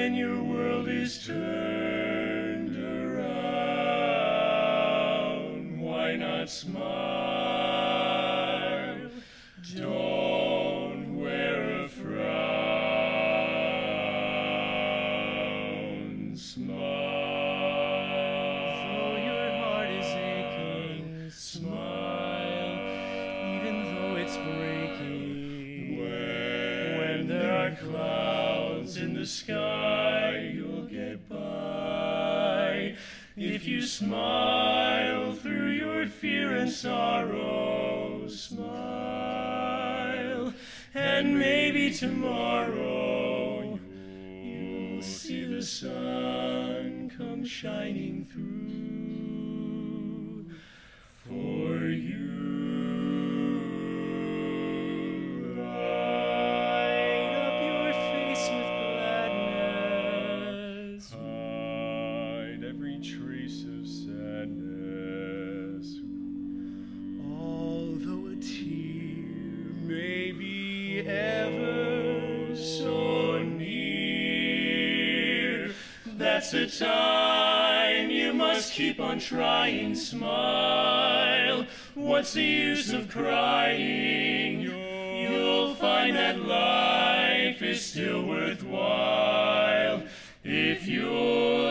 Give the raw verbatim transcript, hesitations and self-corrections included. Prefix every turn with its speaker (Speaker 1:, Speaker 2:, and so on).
Speaker 1: when your world is turned around, why not smile? Don't wear a frown. Smile. Though your heart is aching, smile, even though it's breaking. When, when there are clouds in the sky, you'll get by. If you smile through your fear and sorrow, smile, and maybe tomorrow you'll see the sun come shining through for you. Light up your face with gladness, hide every trace of sadness. Although a tear may be ever so near, that's the time you must keep on trying. Smile. What's the use of crying? You'll find that life is still worthwhile if you're